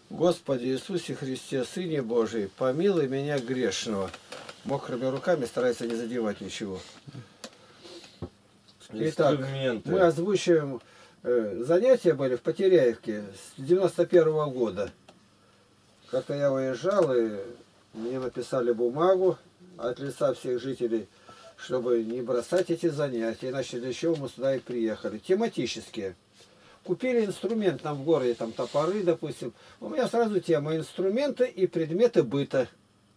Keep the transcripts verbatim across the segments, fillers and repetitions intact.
Господи Иисусе Христе, Сыне Божий, помилуй меня грешного. Мокрыми руками старается не задевать ничего. Итак, мы озвучиваем э, занятия были в Потеряевке с девяносто первого года. Как-то я выезжал, и мне написали бумагу от лица всех жителей, чтобы не бросать эти занятия, иначе для чего мы сюда и приехали. Тематические. Купили инструмент нам в городе, там топоры, допустим. У меня сразу тема: инструменты и предметы быта.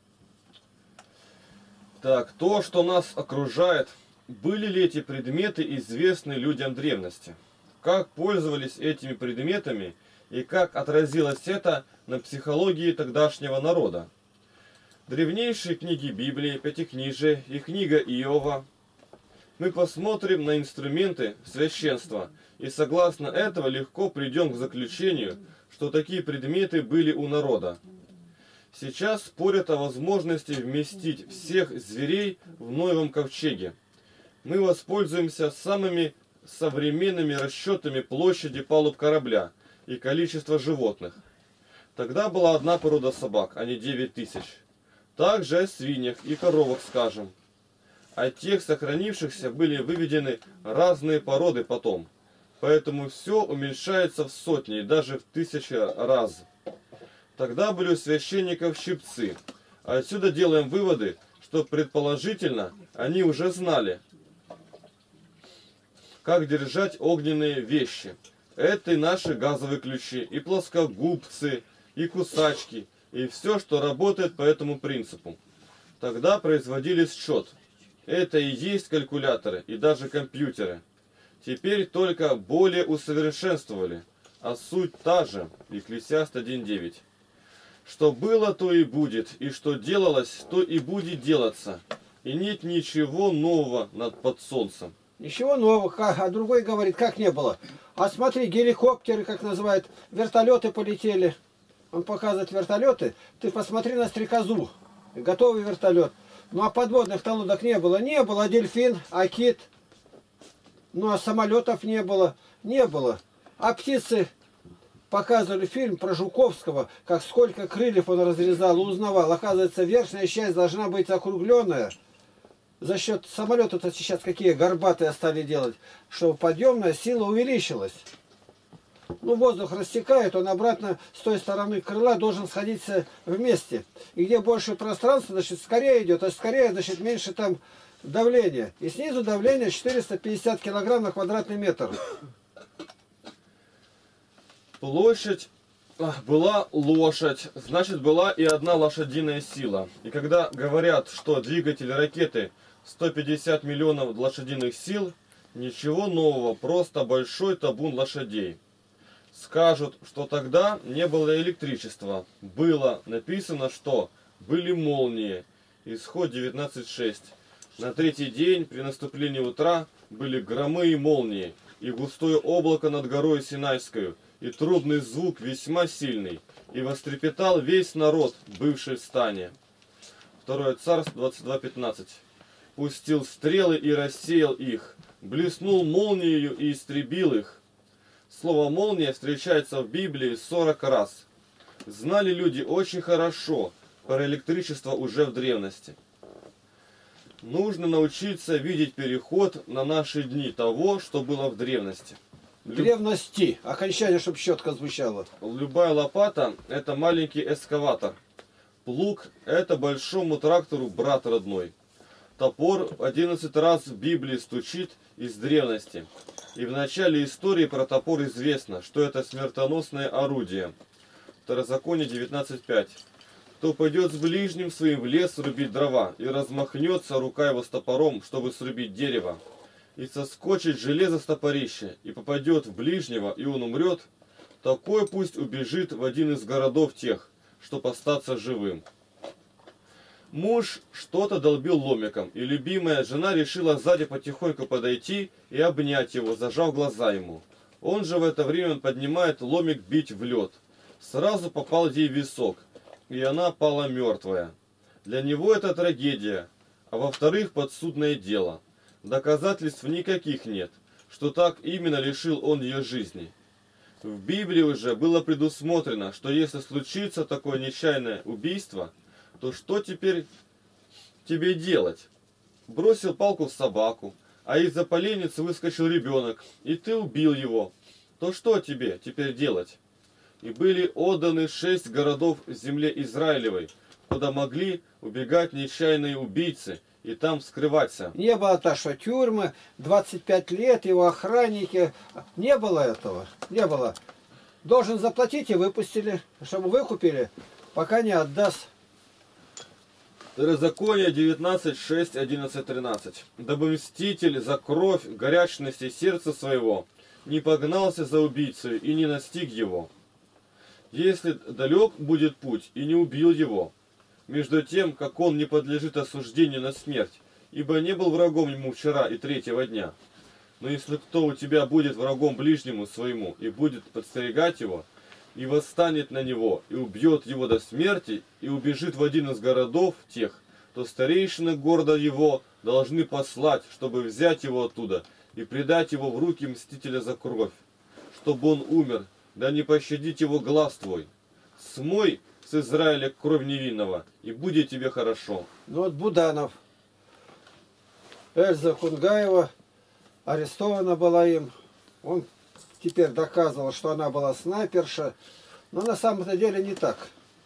Так, то, что нас окружает, были ли эти предметы известны людям древности? Как пользовались этими предметами и как отразилось это на психологии тогдашнего народа? Древнейшие книги Библии, Пятикнижие и книга Иова. Мы посмотрим на инструменты священства и согласно этого легко придем к заключению, что такие предметы были у народа. Сейчас спорят о возможности вместить всех зверей в Ноевом ковчеге. Мы воспользуемся самыми современными расчетами площади палуб корабля и количества животных. Тогда была одна порода собак, а не девять тысяч. Также о свиньях и коровах скажем. От тех сохранившихся были выведены разные породы потом. Поэтому все уменьшается в сотни и даже в тысячи раз. Тогда были у священников щипцы. Отсюда делаем выводы, что предположительно они уже знали, как держать огненные вещи. Это и наши газовые ключи, и плоскогубцы, и кусачки, и все, что работает по этому принципу. Тогда производили счет. Это и есть калькуляторы, и даже компьютеры. Теперь только более усовершенствовали, а суть та же, Екклесиаст один девять. Что было, то и будет, и что делалось, то и будет делаться. И нет ничего нового над под солнцем. Ничего нового, а другой говорит, как не было. А смотри, геликоптеры, как называют, вертолеты полетели. Он показывает вертолеты. Ты посмотри на стрекозу. Готовый вертолет. Ну а подводных-то лодок не было. Не было. А дельфин, а кит. Ну а самолетов не было. Не было. А птицы... Показывали фильм про Жуковского, как сколько крыльев он разрезал, узнавал. Оказывается, верхняя часть должна быть округленная. За счет самолета-то сейчас какие горбатые стали делать, чтобы подъемная сила увеличилась. Ну, воздух растекает, он обратно с той стороны крыла должен сходиться вместе. И где больше пространства, значит, скорее идет, а скорее, значит, меньше там давление. И снизу давление четыреста пятьдесят килограмм на квадратный метр. Площадь была лошадь, значит была и одна лошадиная сила. И когда говорят, что двигатель ракеты сто пятьдесят миллионов лошадиных сил, ничего нового, просто большой табун лошадей. Скажут, что тогда не было электричества. Было написано, что были молнии. Исход девятнадцать шесть. На третий день при наступлении утра были громы и молнии, и густое облако над горой Синайскою, и трубный звук весьма сильный, и вострепетал весь народ, бывший в стане. Второе Царств двадцать два пятнадцать. Пустил стрелы и рассеял их, блеснул молниею и истребил их. Слово «молния» встречается в Библии сорок раз. Знали люди очень хорошо про электричество уже в древности. Нужно научиться видеть переход на наши дни того, что было в древности. Древности. Окончание, чтобы четко звучало. Любая лопата – это маленький эскаватор. Плуг – это большому трактору брат родной. Топор одиннадцать раз в Библии стучит из древности. И в начале истории про топор известно, что это смертоносное орудие. Второзаконие девятнадцать пять. Кто пойдет с ближним своим в лес рубить дрова, и размахнется рука его с топором, чтобы срубить дерево, и соскочит железо с топорища, и попадет в ближнего, и он умрет, такой пусть убежит в один из городов тех, чтоб остаться живым. Муж что-то долбил ломиком, и любимая жена решила сзади потихоньку подойти и обнять его, зажав глаза ему. Он же в это время поднимает ломик бить в лед. Сразу попал ей в висок, и она пала мертвая. Для него это трагедия, а во-вторых, подсудное дело. Доказательств никаких нет, что так именно лишил он ее жизни. В Библии уже было предусмотрено, что если случится такое нечаянное убийство, то что теперь тебе делать? Бросил палку в собаку, а из-за поленницы выскочил ребенок, и ты убил его. То что тебе теперь делать? И были отданы шесть городов в земле Израилевой, куда могли убегать нечаянные убийцы, и там скрываться. Не было так, что тюрьмы, двадцать пять лет, его охранники. Не было этого. Не было. Должен заплатить и выпустили, чтобы выкупили, пока не отдаст. Второзаконие девятнадцать, шесть, одиннадцать, тринадцать. Дабы мститель за кровь горячности сердца своего не погнался за убийцей и не настиг его. Если далек будет путь и не убил его, между тем, как он не подлежит осуждению на смерть, ибо не был врагом ему вчера и третьего дня. Но если кто у тебя будет врагом ближнему своему и будет подстерегать его, и восстанет на него, и убьет его до смерти, и убежит в один из городов тех, то старейшины города его должны послать, чтобы взять его оттуда и предать его в руки мстителя за кровь, чтобы он умер, да не пощадить его глаз твой. Смой с Израиля кровь невинного, и будет тебе хорошо. Ну вот Буданов. Эльза Кунгаева арестована была им. Он теперь доказывал, что она была снайперша. Но на самом-то деле не так.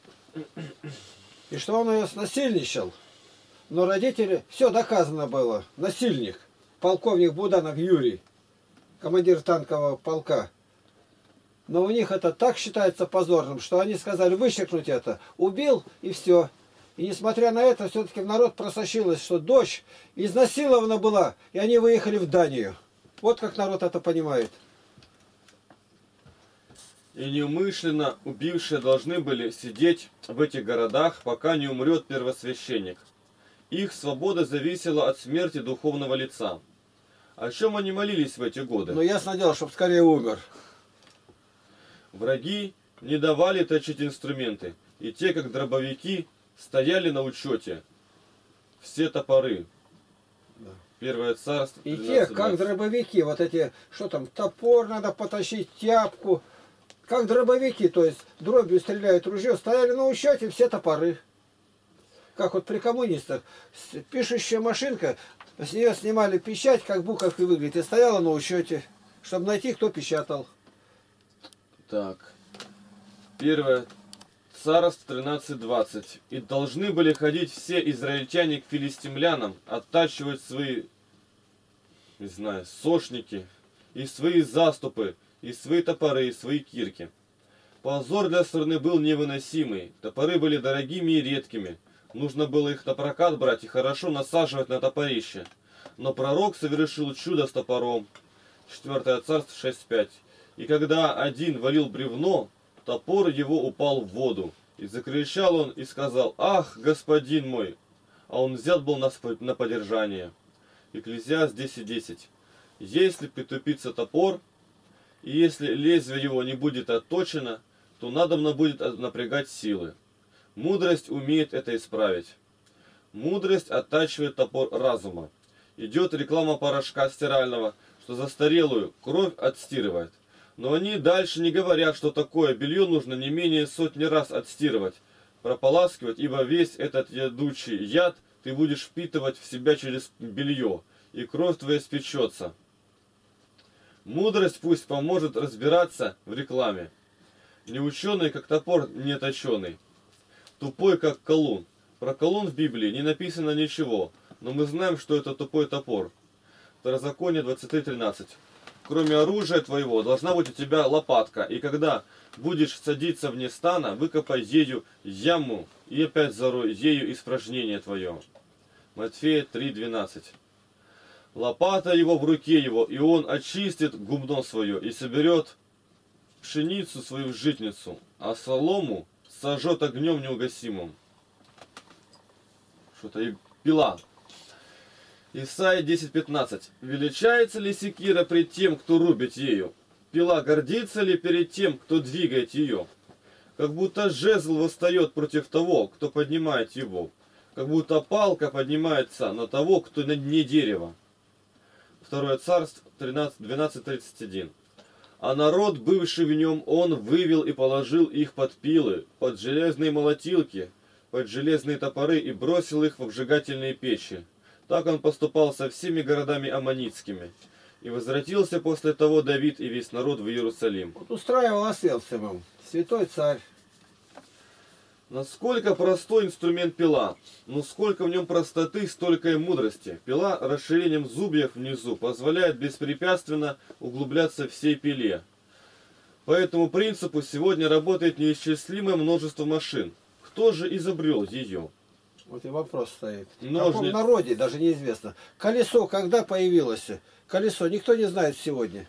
И что он ее снасильничал. Но родители, все доказано было. Насильник. Полковник Буданов Юрий. Командир танкового полка. Но у них это так считается позорным, что они сказали вычеркнуть это. Убил и все. И несмотря на это, все-таки в народ просочилось, что дочь изнасилована была, и они выехали в Данию. Вот как народ это понимает. И неумышленно убившие должны были сидеть в этих городах, пока не умрет первосвященник. Их свобода зависела от смерти духовного лица. О чем они молились в эти годы? Но ясно дело, чтобы скорее умер. Враги не давали точить инструменты, и те, как дробовики, стояли на учете. Все топоры. Да. Первое царство. И те, как дробовики, вот эти, что там, топор надо потащить, тяпку. Как дробовики, то есть дробью стреляют ружье, стояли на учете все топоры. Как вот при коммунистах. Пишущая машинка, с нее снимали печать, как буковки выглядит, и стояла на учете, чтобы найти, кто печатал. Так. Первое царство тринадцать двадцать. И должны были ходить все израильтяне к филистимлянам, оттачивать свои, не знаю, сошники, и свои заступы, и свои топоры, и свои кирки. Позор для страны был невыносимый. Топоры были дорогими и редкими. Нужно было их на прокат брать и хорошо насаживать на топорище. Но пророк совершил чудо с топором. Четвертое царство шесть пять. И когда один валил бревно, топор его упал в воду. И закричал он и сказал: «Ах, господин мой!» А он взят был на, на подержание. Экклезиаст десять десять. Если притупится топор, и если лезвие его не будет отточено, то надобно будет напрягать силы. Мудрость умеет это исправить. Мудрость оттачивает топор разума. Идет реклама порошка стирального, что застарелую кровь отстирывает. Но они дальше не говорят, что такое белье нужно не менее сотни раз отстирывать, прополаскивать, ибо весь этот ядучий яд ты будешь впитывать в себя через белье, и кровь твоя спечется. Мудрость пусть поможет разбираться в рекламе. Не ученый, как топор не точеный, тупой, как колун. Про колун в Библии не написано ничего, но мы знаем, что это тупой топор. Второзаконие двадцать три тринадцать. Кроме оружия твоего должна быть у тебя лопатка, и когда будешь садиться вне стана, выкопай ею яму, и опять зарой ею испражнение твое. Матфея три двенадцать. Лопата его в руке его, и он очистит гумно свое, и соберет пшеницу свою в житницу, а солому сожжет огнем неугасимым. Что-то и пила. Исайя десять пятнадцать. Величается ли секира пред тем, кто рубит ею? Пила гордится ли перед тем, кто двигает ее? Как будто жезл восстает против того, кто поднимает его. Как будто палка поднимается на того, кто на дне дерева. Второе царство двенадцать тридцать один. А народ, бывший в нем, он вывел и положил их под пилы, под железные молотилки, под железные топоры и бросил их в обжигательные печи. Так он поступал со всеми городами аммонитскими. И возвратился после того Давид и весь народ в Иерусалим. Вот устраивал Освенцимом, святой царь. Насколько простой инструмент пила, но сколько в нем простоты, столько и мудрости. Пила расширением зубьев внизу позволяет беспрепятственно углубляться всей пиле. По этому принципу сегодня работает неисчислимое множество машин. Кто же изобрел ее? Вот и вопрос стоит. Ножниц. В каком народе, даже неизвестно. Колесо когда появилось? Колесо никто не знает сегодня.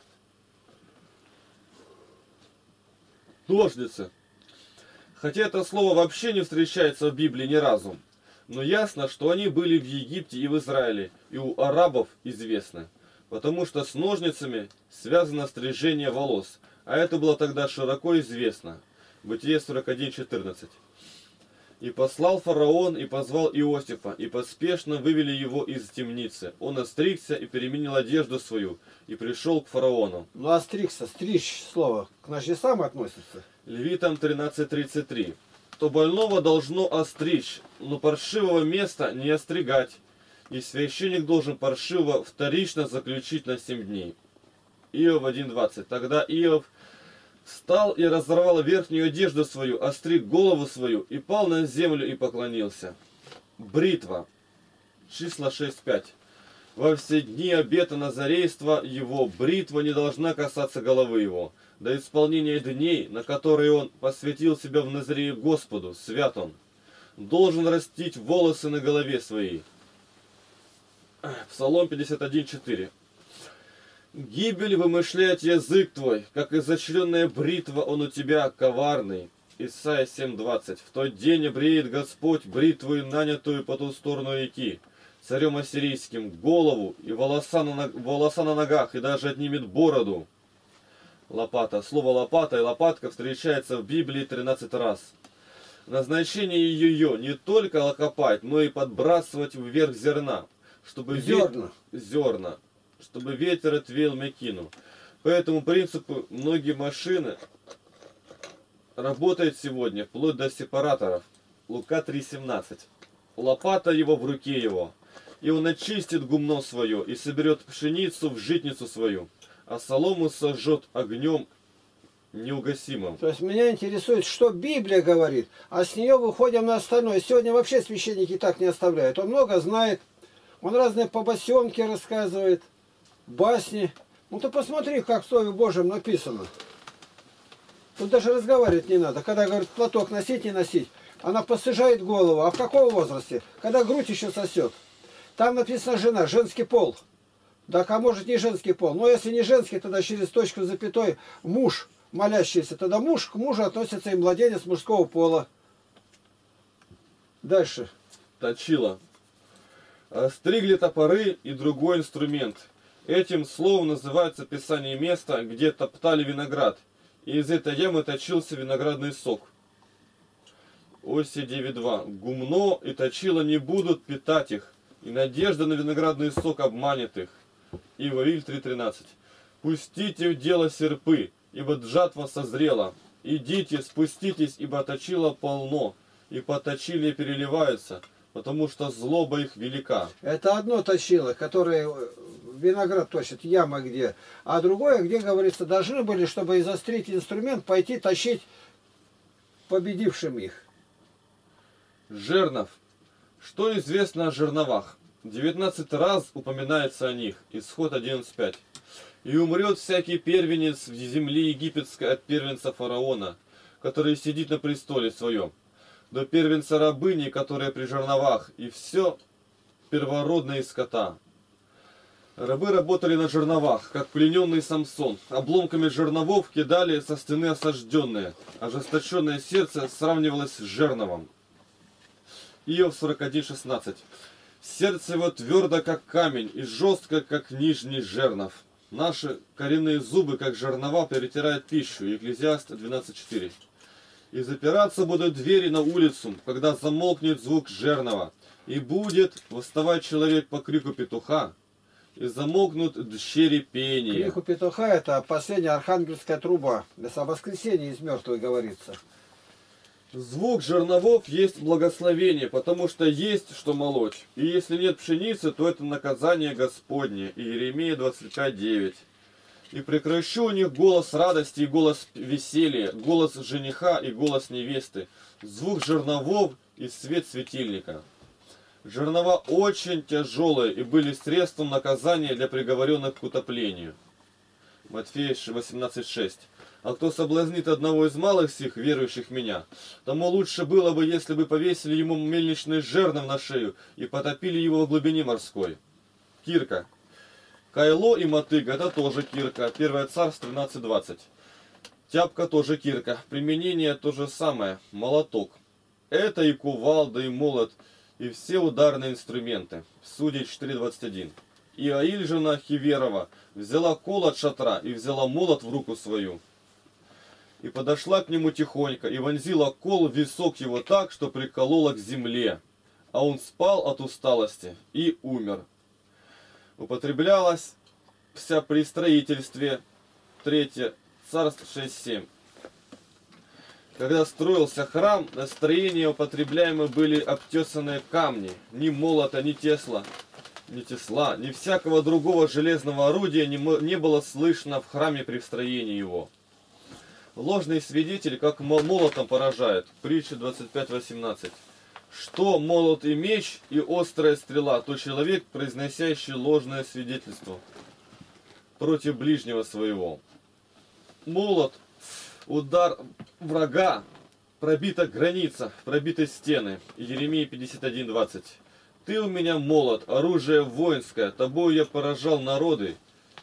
Ножницы. Хотя это слово вообще не встречается в Библии ни разу. Но ясно, что они были в Египте и в Израиле, и у арабов известны. Потому что с ножницами связано стрижение волос. А это было тогда широко известно. Бытие сорок один четырнадцать. И послал фараон, и позвал Иосифа, и поспешно вывели его из темницы. Он остригся и переменил одежду свою, и пришел к фараону. Ну, остригся, стричь слово к ножницам относится. Левитам тринадцать тридцать три. То больного должно остричь, но паршивого места не остригать. И священник должен паршивого вторично заключить на семь дней. Иов один двадцать. Тогда Иов встал и разорвал верхнюю одежду свою, остриг голову свою, и пал на землю и поклонился. Бритва. Числа шесть пять. Во все дни обета назарейства его бритва не должна касаться головы его. До исполнения дней, на которые он посвятил себя в Назарее Господу, свят он, должен растить волосы на голове своей. Псалом пятьдесят один четыре. Гибель вымышляет язык твой, как изощренная бритва он у тебя коварный. Исайя семь двадцать. В тот день обреет Господь бритву, нанятую по ту сторону реки, царем ассирийским, голову и волоса на, волоса на ногах, и даже отнимет бороду. Лопата. Слово лопата и лопатка встречается в Библии тринадцать раз. Назначение ее не только копать, но и подбрасывать вверх зерна, чтобы Зерна. Ве... зерна, чтобы ветер отвеял мекину. По этому принципу многие машины работают сегодня, вплоть до сепараторов. Лука три семнадцать. Лопата его в руке его, и он очистит гумно свое, и соберет пшеницу в житницу свою, а солому сожжет огнем неугасимым. То есть меня интересует, что Библия говорит, а с нее выходим на остальное. Сегодня вообще священники так не оставляют. Он много знает, он разные побосенки рассказывает, басни. Ну ты посмотри, как в Слове Божьем написано. Тут даже разговаривать не надо. Когда говорит, платок носить, не носить, она посыжает голову. А в каком возрасте? Когда грудь еще сосет. Там написано жена, женский пол. Так, а может не женский пол. Но если не женский, тогда через точку запятой муж, молящийся. Тогда муж к мужу относится и младенец мужского пола. Дальше. Точила. Стригли топоры и другой инструмент. Этим словом называется писание места, где топтали виноград. И из этой ямы точился виноградный сок. Осия девять два. Гумно и точило не будут питать их, и надежда на виноградный сок обманет их. И Вавиль три тринадцать. Пустите в дело серпы, ибо жатва созрела. Идите, спуститесь, ибо точило полно, и поточили переливаются, потому что злоба их велика. Это одно точило, которое виноград точит, яма где. А другое, где, говорится, должны были, чтобы изострить инструмент, пойти тащить победившим их. Жернов. Что известно о жерновах? девятнадцать раз упоминается о них. Исход одиннадцать пять. И умрет всякий первенец в земле египетской от первенца фараона, который сидит на престоле своем, до первенца рабыни, которая при жерновах, и все первородное из скота. Рабы работали на жерновах, как плененный Самсон. Обломками жерновов кидали со стены осажденные. Ожесточенное сердце сравнивалось с жерновом. Иов сорок один шестнадцать. Сердце его твердо, как камень, и жестко, как нижний жернов. Наши коренные зубы, как жернова, перетирают пищу. Екклезиаст двенадцать четыре. И запираться будут двери на улицу, когда замолкнет звук жернова. И будет восставать человек по крику петуха, и замолкнут дщери пения. Крик у петуха — это последняя архангельская труба. О воскресении из мертвых говорится. Звук жерновов есть благословение, потому что есть что молоть. И если нет пшеницы, то это наказание Господне. Иеремия двадцать пять девять. И прекращу у них голос радости и голос веселья, голос жениха и голос невесты, звук жерновов и свет светильника. Жернова очень тяжелые и были средством наказания для приговоренных к утоплению. Матфея восемнадцать шесть. А кто соблазнит одного из малых сих, верующих в меня, тому лучше было бы, если бы повесили ему мельничный жернов на шею и потопили его в глубине морской. Кирка. Кайло и мотыга — это тоже кирка. Первое Царство тринадцать двадцать. Тяпка тоже кирка. Применение то же самое. Молоток. Это и кувалда, и молот, и все ударные инструменты. Судей четыре двадцать один. И Аиль, жена Хиверова, взяла кол от шатра и взяла молот в руку свою. И подошла к нему тихонько, и вонзила кол в висок его так, что приколола к земле. А он спал от усталости и умер. Употреблялась вся при строительстве. Третье Царств шесть семь. Когда строился храм, на строение употребляемы были обтесанные камни. Ни молота, ни тесла, ни тесла, ни всякого другого железного орудия не, не было слышно в храме при строении его. Ложный свидетель, как молотом поражает. Притча двадцать пять восемнадцать. Что молот и меч, и острая стрела, то человек, произносящий ложное свидетельство против ближнего своего. Молот, удар врага, пробита граница, пробиты стены. Иеремия пятьдесят один двадцать. Ты у меня молот, оружие воинское, тобою я поражал народы,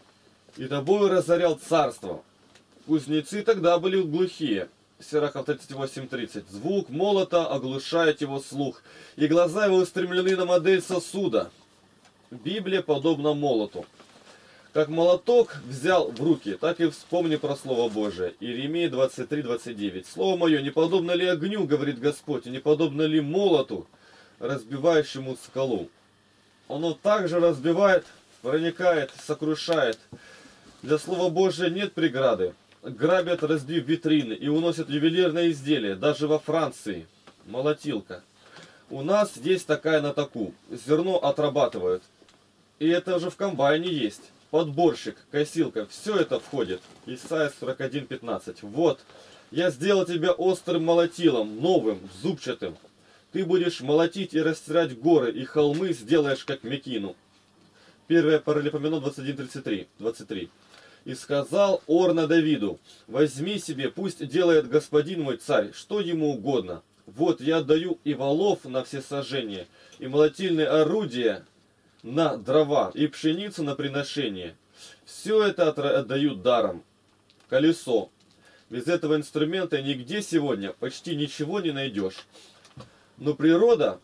и тобою разорял царство. Кузнецы тогда были глухие. Сирахов тридцать восемь тридцать. Звук молота оглушает его слух, и глаза его устремлены на модель сосуда. Библия подобна молоту. Как молоток взял в руки, так и вспомни про Слово Божие. Иеремия двадцать три двадцать девять. Слово мое, не подобно ли огню, говорит Господь, и не подобно ли молоту, разбивающему скалу? Оно также разбивает, проникает, сокрушает. Для Слова Божия нет преграды. Грабят, разбив витрины, и уносят ювелирные изделия, даже во Франции. Молотилка. У нас есть такая на таку. Зерно отрабатывают. И это уже в комбайне есть. Подборщик, косилка, все это входит. Исайя сорок один пятнадцать. Вот, я сделал тебя острым молотилом, новым, зубчатым. Ты будешь молотить и растирать горы, и холмы сделаешь, как мекину. первое Паралипоменон двадцать один тридцать три. И сказал Орна Давиду: возьми себе, пусть делает господин мой царь, что ему угодно. Вот я отдаю и валов на все сожжения, и молотильные орудия на дрова, и пшеницу на приношение. Все это отдают даром. Колесо. Без этого инструмента нигде сегодня почти ничего не найдешь. Но природа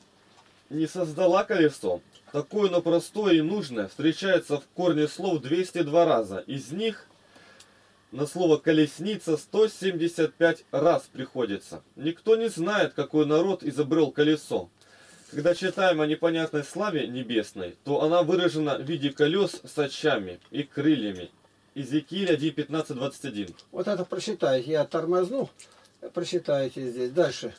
не создала колесо. Такое, но простое и нужное встречается в корне слов двести два раза. Из них на слово колесница сто семьдесят пять раз приходится. Никто не знает, какой народ изобрел колесо. Когда читаем о непонятной славе небесной, то она выражена в виде колес с очами и крыльями. Иезекииль один пятнадцать двадцать один. Вот это прочитайте. Я тормозну. Прочитайте здесь. Дальше.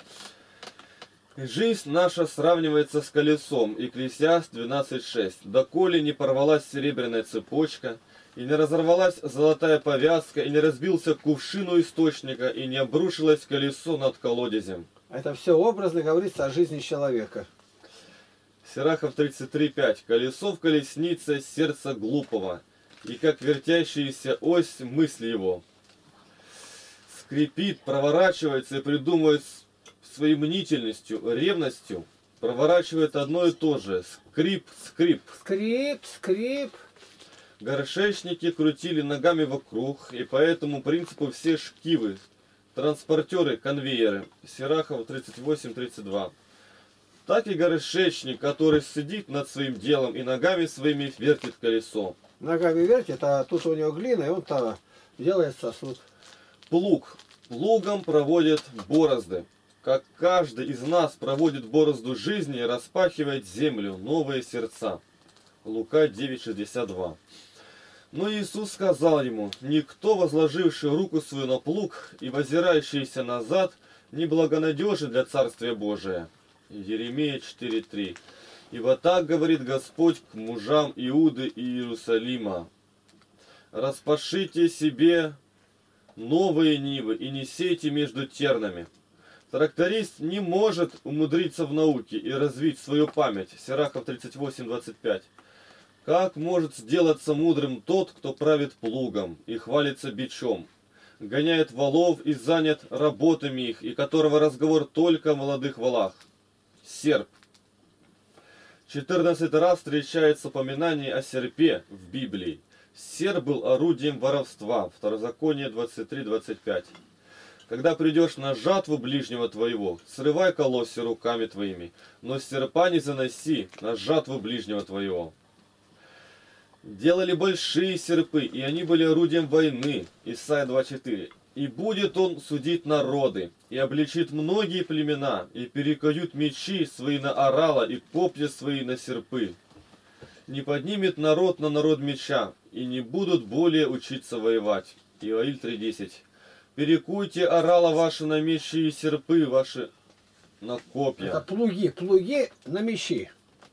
Жизнь наша сравнивается с колесом. Екклесиаст двенадцать шесть. Доколе не порвалась серебряная цепочка, и не разорвалась золотая повязка, и не разбился кувшин у источника, и не обрушилось колесо над колодезем. Это все образно говорится о жизни человека. Сирахов тридцать три пять. Колесо в колеснице сердца глупого, и как вертящаяся ось мысли его. Скрипит, проворачивается и придумывает своей мнительностью, ревностью, проворачивает одно и то же. Скрип, скрип. Скрип, скрип. Горшечники крутили ногами вокруг, и по этому принципу все шкивы, транспортеры, конвейеры. Сирахов тридцать восемь тридцать два. Так и горшечник, который сидит над своим делом и ногами своими вертит колесо. Ногами вертит, а тут у него глина, и он-то делает сосуд. Плуг. Плугом проводят борозды. Как каждый из нас проводит борозду жизни и распахивает землю, новые сердца. Лука девять шестьдесят два. Но Иисус сказал ему: никто, возложивший руку свою на плуг и возирающийся назад, не благонадежен для Царствия Божия. Еремия четыре три. Ибо так говорит Господь к мужам Иуды и Иерусалима: распашите себе новые нивы и не сейте между тернами. Тракторист не может умудриться в науке и развить свою память. Сирахов тридцать восемь двадцать пять. Как может сделаться мудрым тот, кто правит плугом и хвалится бичом, гоняет валов и занят работами их, и которого разговор только о молодых валах? Серп. четырнадцатый раз встречается упоминание о серпе в Библии. Серп был орудием воровства. Второзаконие двадцать три двадцать пять. Когда придешь на жатву ближнего твоего, срывай колосья руками твоими, но серпа не заноси на жатву ближнего твоего. Делали большие серпы, и они были орудием войны. Исайя два четыре. И будет он судить народы, и обличит многие племена, и перекуют мечи свои на орала, и копья свои на серпы. Не поднимет народ на народ меча, и не будут более учиться воевать. Иоиль три десять. Перекуйте орала ваши на мечи и серпы ваши на копья. Это плуги, плуги на мечи.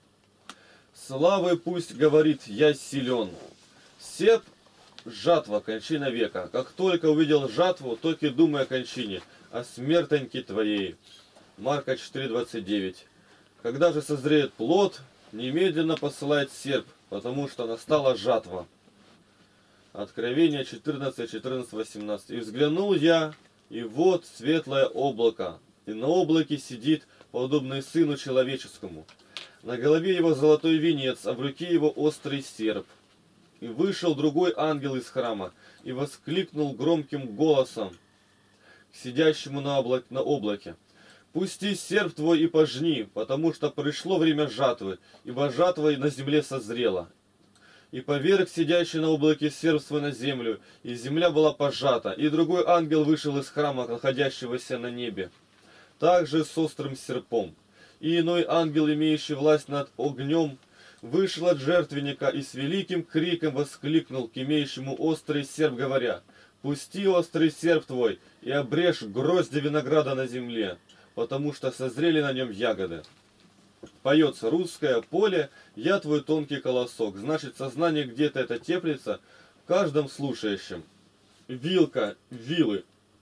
Славы пусть говорит: я силен. Серп — жатва, кончина века. Как только увидел жатву, только и думай о кончине, о смертоньке твоей. Марка четыре двадцать девять. Когда же созреет плод, немедленно посылает серп, потому что настала жатва. Откровение четырнадцать четырнадцать восемнадцать. И взглянул я, и вот светлое облако, и на облаке сидит подобный сыну человеческому. На голове его золотой венец, а в руке его острый серп. И вышел другой ангел из храма, и воскликнул громким голосом к сидящему на, облак, на облаке: «Пусти серп твой и пожни, потому что пришло время жатвы, ибо жатва на земле созрела». И поверг сидящий на облаке серп свой на землю, и земля была пожата. И другой ангел вышел из храма, находящегося на небе, также с острым серпом. И иной ангел, имеющий власть над огнем, вышел от жертвенника и с великим криком воскликнул к имеющему острый серп, говоря: «Пусти острый серп твой и обрежь грозди винограда на земле, потому что созрели на нем ягоды». Поется русское поле, я твой тонкий колосок. Значит, сознание где-то это теплится в каждом слушающем. Вилка, вилы.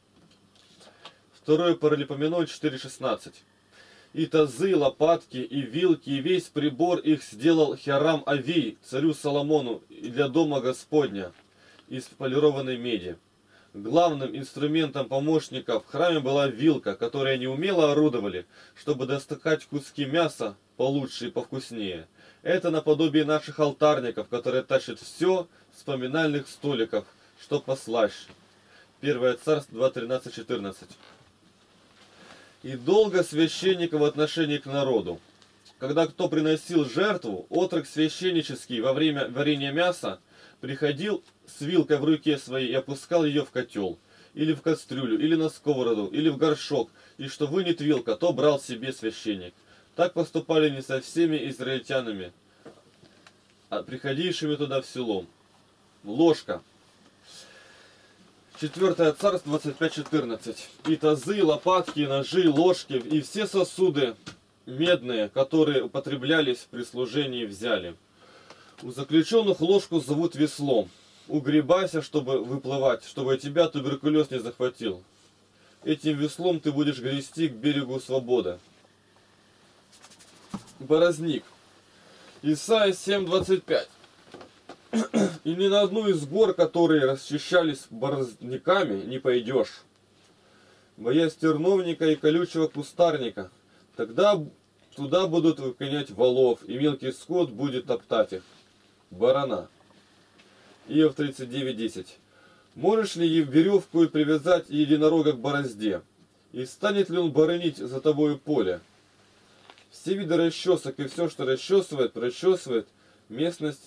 Второе Паралипоменон четыре шестнадцать. И тазы, лопатки, и вилки, и весь прибор их сделал Хирам Авий, царю Соломону, и для дома Господня, из полированной меди. Главным инструментом помощников в храме была вилка, которой они умело орудовали, чтобы достыкать куски мяса получше и повкуснее. Это наподобие наших алтарников, которые тащат все с поминальных столиков, что послаще. Первое Царство два тринадцать четырнадцать. И долго священника в отношении к народу. Когда кто приносил жертву, отрок священнический во время варения мяса приходил с вилкой в руке своей и опускал ее в котел, или в кастрюлю, или на сковороду, или в горшок, и что вынет вилка, то брал себе священник. Так поступали не со всеми израильтянами, а приходившими туда в село. Ложка. Четвертое Царство двадцать пять четырнадцать. И тазы, лопатки, ножи, ложки и все сосуды медные, которые употреблялись при служении, взяли. У заключенных ложку зовут веслом. Угребайся, чтобы выплывать, чтобы тебя туберкулез не захватил. Этим веслом ты будешь грести к берегу свободы. Борозник. Исайя семь двадцать пять. И ни на одну из гор, которые расчищались борозниками, не пойдешь, боясь терновника и колючего кустарника. Тогда туда будут выгонять волов, и мелкий скот будет топтать их. Барана. Иов тридцать девять десять. Можешь ли веревку привязать единорога к борозде? И станет ли он боронить за тобою поле? Все виды расчесок и все, что расчесывает, прочесывает местность.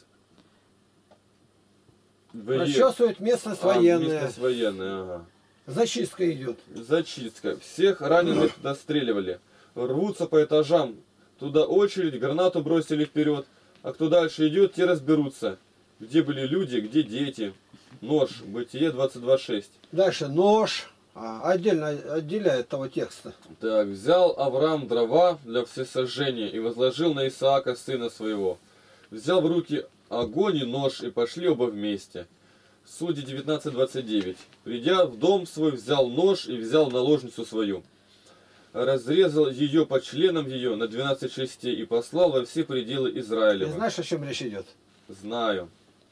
Расчесывает местность а, военная. Местность военная, ага. Зачистка идет. Зачистка. Всех раненых достреливали. Рвутся по этажам. Туда очередь, гранату бросили вперед. А кто дальше идет, те разберутся, где были люди, где дети. Нож, Бытие двадцать два шесть. Дальше нож, а, отдельно отделяет того текста. Так, взял Авраам дрова для всесожжения и возложил на Исаака сына своего. Взял в руки огонь и нож, и пошли оба вместе. Судьи девятнадцать двадцать девять. Придя в дом свой, взял нож и взял наложницу свою. Разрезал ее по членам ее на двенадцать частей и послал во все пределы Израилева. Ты знаешь, о чем речь идет? Знаю.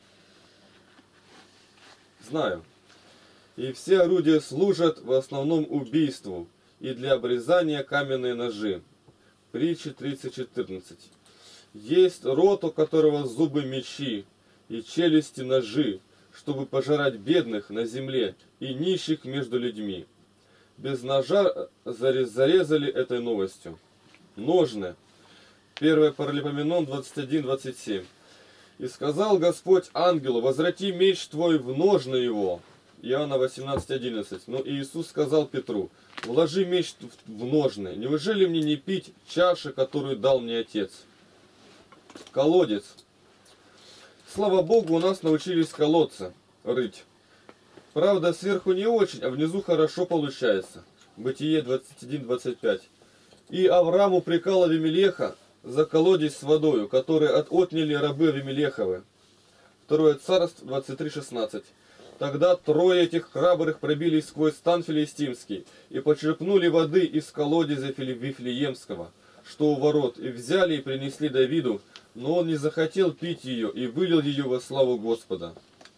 Знаю. И все орудия служат в основном убийству, и для обрезания каменные ножи. Притча тридцать четырнадцать. Есть рот, у которого зубы мечи, и челюсти ножи, чтобы пожирать бедных на земле и нищих между людьми. Без ножа зарезали этой новостью. Ножны. первое Паралипоменон двадцать один двадцать семь. И сказал Господь ангелу: возврати меч твой в ножны его. Иоанна восемнадцать одиннадцать. Но Иисус сказал Петру: вложи меч в ножны. Неужели мне не пить чаши, которую дал мне Отец? Колодец. Слава Богу, у нас научились колодца рыть. Правда, сверху не очень, а внизу хорошо получается. Бытие двадцать один двадцать пять. И Авраам упрекал Авимелеха за колодец с водою, который отняли рабы Авимелеховы. Второе Царств двадцать три шестнадцать. Тогда трое этих храбрых пробились сквозь стан филистимский и почерпнули воды из колодезя Вифлеемского, что у ворот, и взяли и принесли Давиду, но он не захотел пить ее и вылил ее во славу Господа.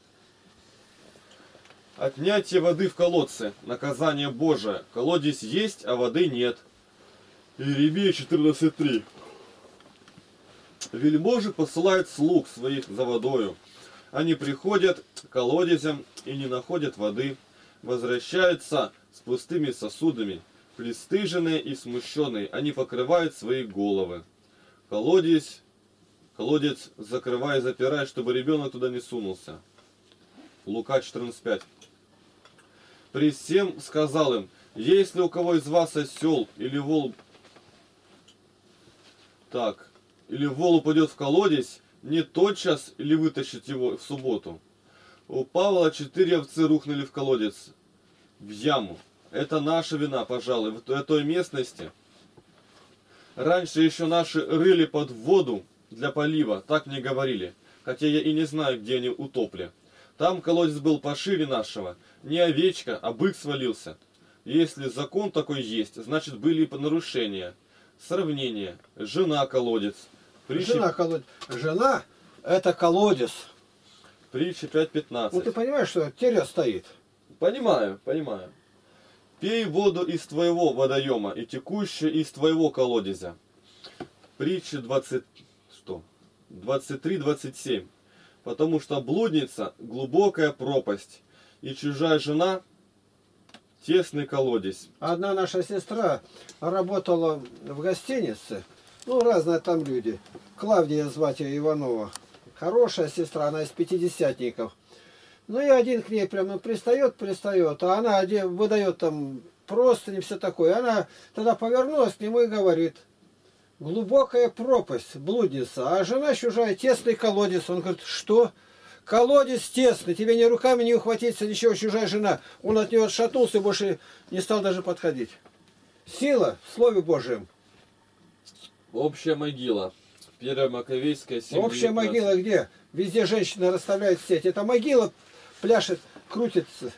Отнятие воды в колодце. Наказание Божие. Колодец есть, а воды нет. Иеремия четырнадцать три. Вельможи посылают слуг своих за водою. Они приходят к колодезям и не находят воды. Возвращаются с пустыми сосудами. Пристыженные и смущенные, они покрывают свои головы. Колодец, колодец закрывай и запирай, чтобы ребенок туда не сунулся. Лука четырнадцать пять. При всем сказал им: если у кого из вас осел или вол, так, или вол упадет в колодец, не тотчас ли вытащит его в субботу? У Павла четыре овцы рухнули в колодец, в яму. Это наша вина, пожалуй, в той местности. Раньше еще наши рыли под воду для полива, так мне говорили, хотя я и не знаю, где они утопли. Там колодец был пошире нашего. Не овечка, а бык свалился. Если закон такой есть, значит были и нарушения. Сравнение. Жена колодец. Притча... Жена колодец. Жена это колодец. Притча пять пятнадцать. Ну ты понимаешь, что терес стоит? Понимаю, понимаю. Пей воду из твоего водоема и текущую из твоего колодезя. Притча двадцать, что? двадцать три двадцать семь. Потому что блудница – глубокая пропасть, и чужая жена – тесный колодец. Одна наша сестра работала в гостинице, ну, разные там люди. Клавдия звать ее, Иванова. Хорошая сестра, она из пятидесятников. Ну, и один к ней прямо пристает, пристает, а она выдает там простыни, все такое. Она тогда повернулась к нему и говорит: глубокая пропасть, блудница, а жена чужая, тесный колодец. Он говорит: что? Колодец тесный, тебе ни руками не ухватиться, ничего, чужая жена. Он от нее отшатнулся и больше не стал даже подходить. Сила в Слове Божьем. Общая могила. Первая Маковейская, семь девятнадцать. Общая могила где? Везде женщина расставляет сеть. Это могила пляшет, крутится.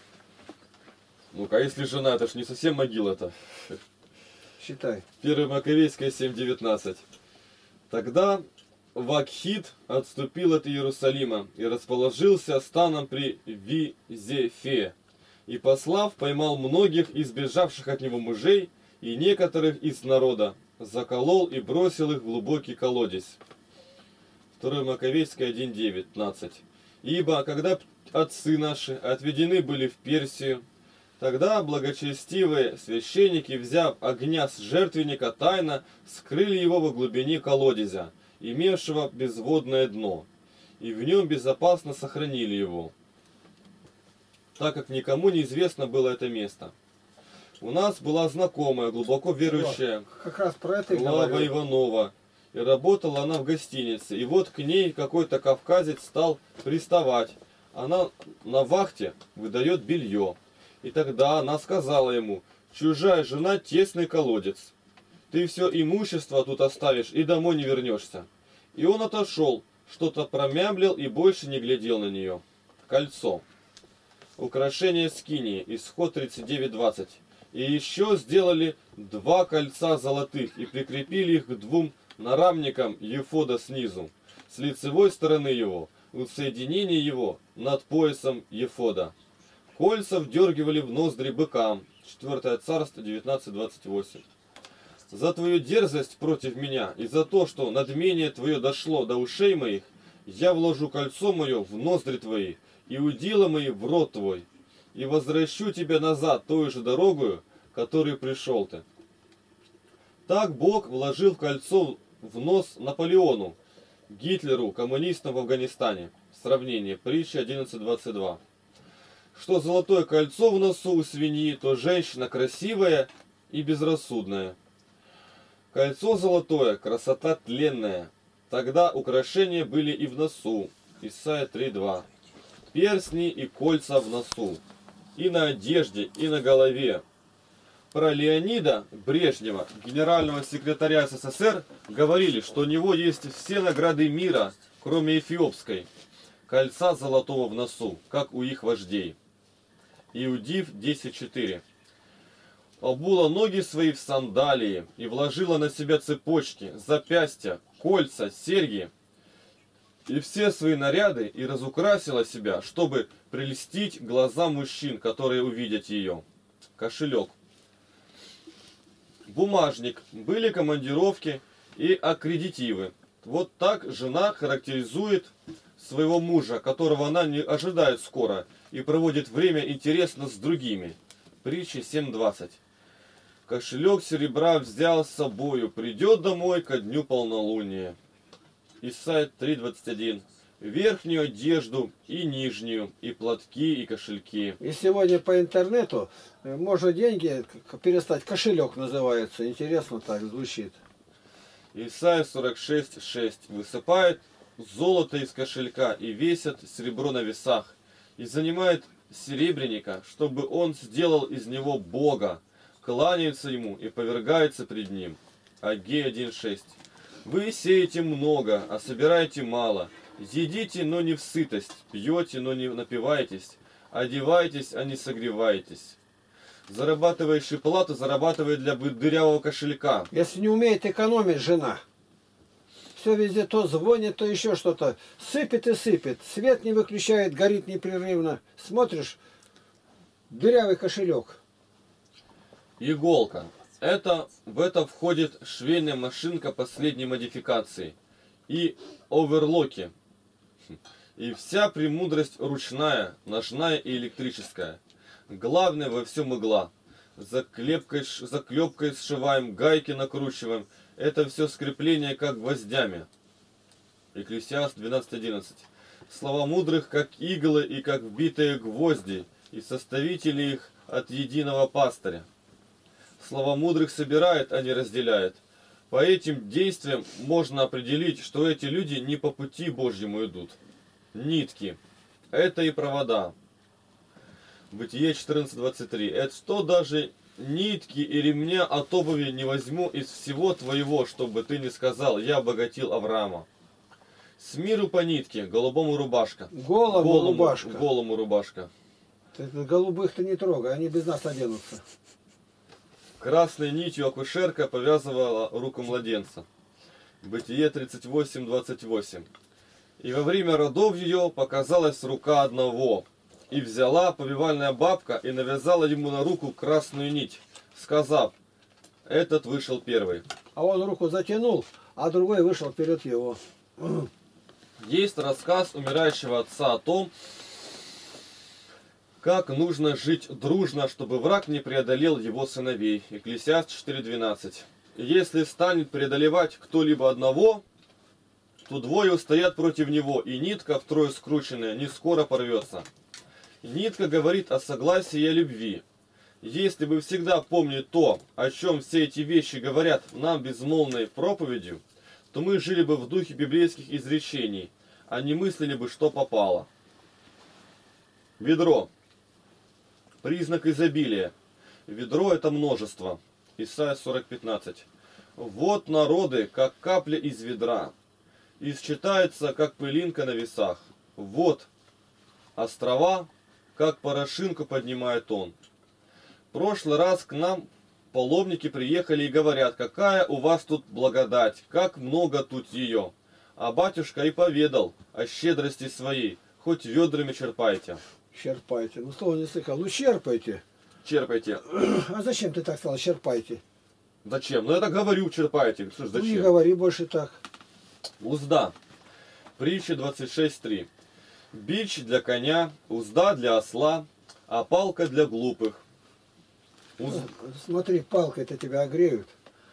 Ну-ка, если жена, это ж не совсем могила-то. Считай. Первая Маковейская, семь девятнадцать. Тогда Вакхит отступил от Иерусалима и расположился станом при Визефе. И, послав, поймал многих избежавших от него мужей и некоторых из народа, заколол и бросил их в глубокий колодец. Вторая Маковейская, один девятнадцать. Ибо, когда отцы наши отведены были в Персию, тогда благочестивые священники, взяв огня с жертвенника, тайно скрыли его во глубине колодезя, имевшего безводное дно, и в нем безопасно сохранили его, так как никому не известно было это место. У нас была знакомая, глубоко верующая как раз про это Клава Иванова, и работала она в гостинице. И вот к ней какой-то кавказец стал приставать. Она на вахте выдает белье. И тогда она сказала ему: чужая жена — тесный колодец. Ты все имущество тут оставишь и домой не вернешься. И он отошел, что-то промямлил и больше не глядел на нее. Кольцо. Украшение скинии. Исход тридцать девять двадцать. И еще сделали два кольца золотых и прикрепили их к двум нарамникам ефода снизу, с лицевой стороны его, у соединения его над поясом ефода. Кольца вдергивали в ноздри быкам. четвёртое Царство девятнадцать двадцать восемь. За твою дерзость против меня и за то, что надмение твое дошло до ушей моих, я вложу кольцо мое в ноздри твои и удила мои в рот твой, и возвращу тебя назад той же дорогою, которой пришел ты. Так Бог вложил кольцо в нос Наполеону, Гитлеру, коммунистам в Афганистане. Сравнение. Притча одиннадцать двадцать два. Что золотое кольцо в носу у свиньи, то женщина красивая и безрассудная. Кольцо золотое, красота тленная. Тогда украшения были и в носу. Исайя три два. Перстни и кольца в носу. И на одежде, и на голове. Про Леонида Брежнева, генерального секретаря СССР, говорили, что у него есть все награды мира, кроме эфиопской. Кольца золотого в носу, как у их вождей. Иудив десять четыре. Обула ноги свои в сандалии и вложила на себя цепочки, запястья, кольца, серьги и все свои наряды и разукрасила себя, чтобы прельстить глазам мужчин, которые увидят ее. Кошелек. Бумажник. Были командировки и аккредитивы. Вот так жена характеризует своего мужа, которого она не ожидает скоро и проводит время интересно с другими. Притча семь двадцать. Кошелек серебра взял с собою, придет домой ко дню полнолуния. Исайя три двадцать один. Верхнюю одежду и нижнюю, и платки, и кошельки. И сегодня по интернету можно деньги перестать, кошелек называется. Интересно так звучит. Исайя сорок шесть шесть. Высыпает золото из кошелька и весят серебро на весах. И занимает серебряника, чтобы он сделал из него Бога. Кланяются ему и повергаются пред ним. Агей один шесть. Вы сеете много, а собираете мало. Едите, но не в сытость, пьете, но не напиваетесь, одеваетесь, а не согреваетесь. Зарабатывающий плату зарабатывает для дырявого кошелька. Если не умеет экономить жена, все везде то звонит, то еще что-то. Сыпет и сыпет. Свет не выключает, горит непрерывно. Смотришь, дырявый кошелек. Иголка. Это, в это входит швейная машинка последней модификации. И оверлоки. И вся премудрость ручная, ножная и электрическая. Главное во всем игла. Заклепкой, заклепкой сшиваем, гайки накручиваем. Это все скрепление как гвоздями. Экклесиаст двенадцать одиннадцать. Слова мудрых как иглы и как вбитые гвозди, и составители их от единого пастыря. Слова мудрых собирает, а не разделяет. По этим действиям можно определить, что эти люди не по пути Божьему идут. Нитки. Это и провода. Бытие четырнадцать двадцать три. Это что даже нитки и ремня от обуви не возьму из всего твоего, чтобы ты не сказал, я обогатил Авраама. С миру по нитке, голубому рубашка. Голому, голому рубашка. Голому рубашка. Ты голубых-то не трогай, они без нас оденутся. Красной нитью акушерка повязывала руку младенца. Бытие тридцать восемь двадцать восемь. И во время родов ее показалась рука одного. И взяла повивальная бабка и навязала ему на руку красную нить, сказав, этот вышел первый. А он руку затянул, а другой вышел вперед его. Есть рассказ умирающего отца о том, как нужно жить дружно, чтобы враг не преодолел его сыновей. Экклесиаст четыре двенадцать. Если станет преодолевать кто-либо одного, то двое устоят против него, и нитка, втрое скрученная, не скоро порвется. Нитка говорит о согласии и о любви. Если бы всегда помнить то, о чем все эти вещи говорят нам безмолвной проповедью, то мы жили бы в духе библейских изречений, а не мыслили бы, что попало. Ведро. Признак изобилия. Ведро — это множество. Исайя сорок пятнадцать. Вот народы, как капля из ведра, и считается, как пылинка на весах. Вот острова, как порошинку поднимает он. В прошлый раз к нам паломники приехали и говорят, какая у вас тут благодать, как много тут ее. А батюшка и поведал о щедрости своей, хоть ведрами черпайте. Черпайте. Ну, слово не слыхал. Ну, черпайте. Черпайте. А зачем ты так сказал, черпайте? Зачем? Ну я так говорю, черпайте. Что ж, Ну, зачем? не говори больше так. Узда. Притча двадцать шесть три. Бич для коня, узда для осла, а палка для глупых. Уз... Смотри, палкой-то тебя огреют.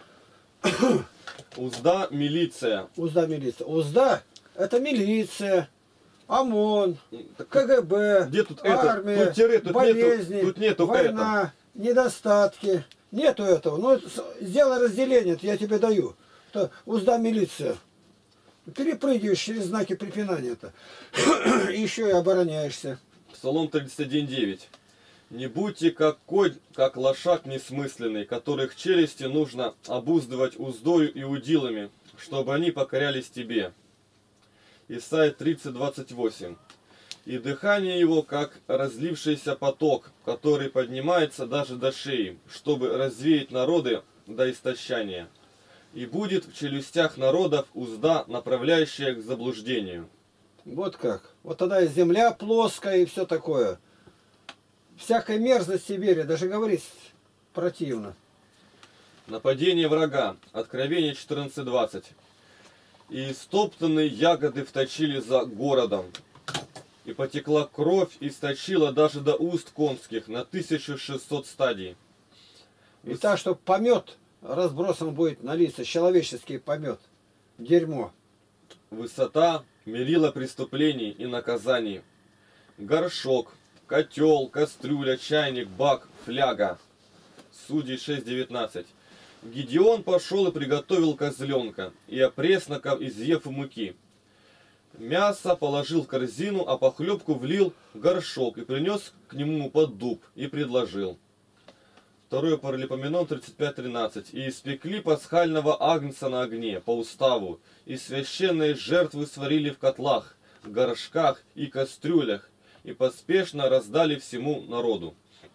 Узда милиция. Узда милиция. Узда — это милиция, ОМОН, Так КГБ, где тут армия, это? Тут тире, тут болезни, нету, тут нету война, недостатки. Нету этого. Ну, сделай разделение, это я тебе даю. Это узда милиция. Перепрыгиваешь через знаки препинания-то. Еще и обороняешься. Псалом тридцать один девять. Не будьте как конь, как лошак несмысленный, которых челюсти нужно обуздывать уздою и удилами, чтобы они покорялись тебе. Исайя тридцать двадцать восемь. И дыхание его, как разлившийся поток, который поднимается даже до шеи, чтобы развеять народы до истощания. И будет в челюстях народов узда, направляющая к заблуждению. Вот как. Вот тогда и земля плоская, и все такое. Всякая мерзость в Сибири, даже говорить противно. Нападение врага. Откровение четырнадцать двадцать. И стоптанные ягоды вточили за городом. И потекла кровь, и сточила даже до уст конских на тысячу шестьсот стадий. И так, что помет разбросан будет на лица, человеческий помет. Дерьмо. Высота мерила преступлений и наказаний. Горшок, котел, кастрюля, чайник, бак, фляга. Судей шесть девятнадцать. Гедеон пошел и приготовил козленка, и опресноков из ефы муки. Мясо положил в корзину, а похлебку влил в горшок и принес к нему под дуб и предложил. Второе Паралипоменон тридцать пять тринадцать. И испекли пасхального агнца на огне по уставу, и священные жертвы сварили в котлах, в горшках и кастрюлях, и поспешно раздали всему народу.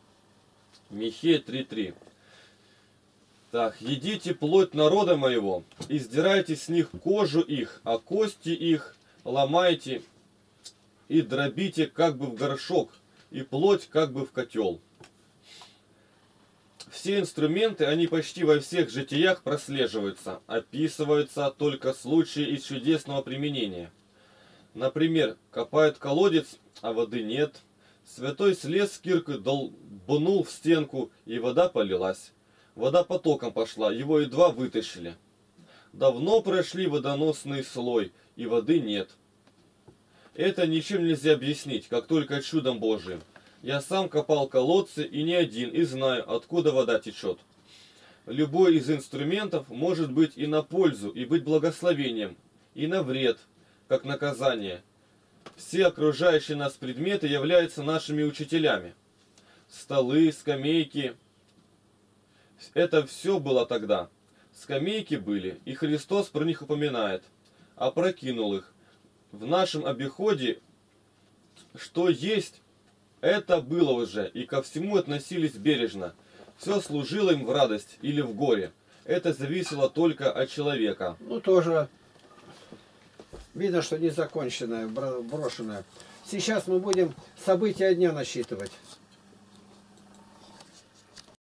Михея три три. Так, едите плоть народа моего, и сдирайте с них кожу их, а кости их ломайте и дробите как бы в горшок, и плоть как бы в котел. Все инструменты, они почти во всех житиях прослеживаются, описываются только случаи из чудесного применения. Например, копают колодец, а воды нет. Святой слез с киркой долбнул в стенку, и вода полилась. Вода потоком пошла, его едва вытащили. Давно прошли водоносный слой, и воды нет. Это ничем нельзя объяснить, как только чудом Божиим. Я сам копал колодцы и не один, и знаю, откуда вода течет. Любой из инструментов может быть и на пользу, и быть благословением, и на вред, как наказание. Все окружающие нас предметы являются нашими учителями. Столы, скамейки. Это все было тогда. Скамейки были, и Христос про них упоминает. Опрокинул их. В нашем обиходе, что есть, это было уже, и ко всему относились бережно. Все служило им в радость или в горе. Это зависело только от человека. Ну, тоже видно, что незаконченное, брошенное. Сейчас мы будем события дня насчитывать.